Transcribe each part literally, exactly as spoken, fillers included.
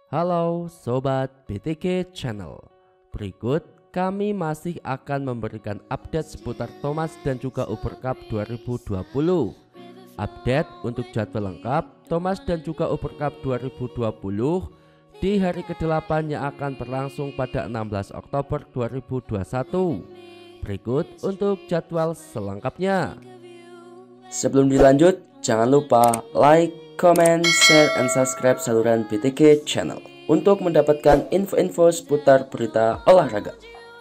Halo Sobat B T K Channel. Berikut kami masih akan memberikan update seputar Thomas dan juga Uber Cup dua ribu dua puluh. Update untuk jadwal lengkap Thomas dan juga Uber Cup dua ribu dua puluh di hari kedelapan yang akan berlangsung pada enam belas Oktober dua ribu dua puluh satu. Berikut untuk jadwal selengkapnya. Sebelum dilanjut, jangan lupa like, comment, share, and subscribe saluran B T K Channel untuk mendapatkan info-info seputar berita olahraga.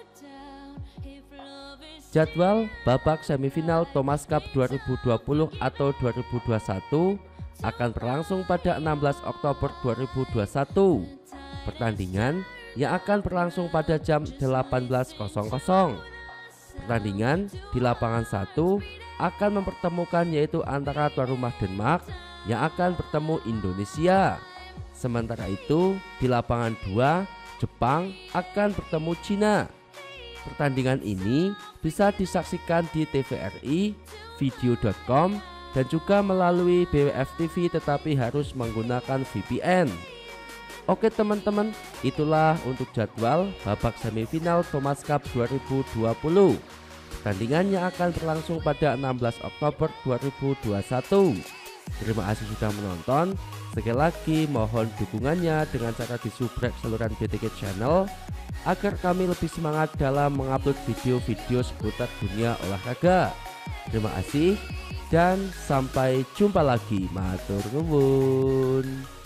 Jadwal babak semifinal Thomas Cup dua ribu dua puluh atau dua ribu dua puluh satu akan berlangsung pada enam belas Oktober dua ribu dua puluh satu. Pertandingan yang akan berlangsung pada jam delapan belas. Pertandingan di lapangan satu akan mempertemukan yaitu antara tuan rumah Denmark yang akan bertemu Indonesia. Sementara itu di lapangan dua Jepang akan bertemu Cina. Pertandingan ini bisa disaksikan di T V R I, video dot com dan juga melalui B W F T V, tetapi harus menggunakan V P N. Oke teman-teman, itulah untuk jadwal babak semifinal Thomas Cup dua ribu dua puluh. Pertandingan yang akan berlangsung pada enam belas Oktober dua ribu dua puluh satu. Terima kasih sudah menonton. Sekali lagi mohon dukungannya dengan cara disubrek saluran B T K Channel agar kami lebih semangat dalam mengupload video-video seputar dunia olahraga. Terima kasih dan sampai jumpa lagi. Matur nuwun.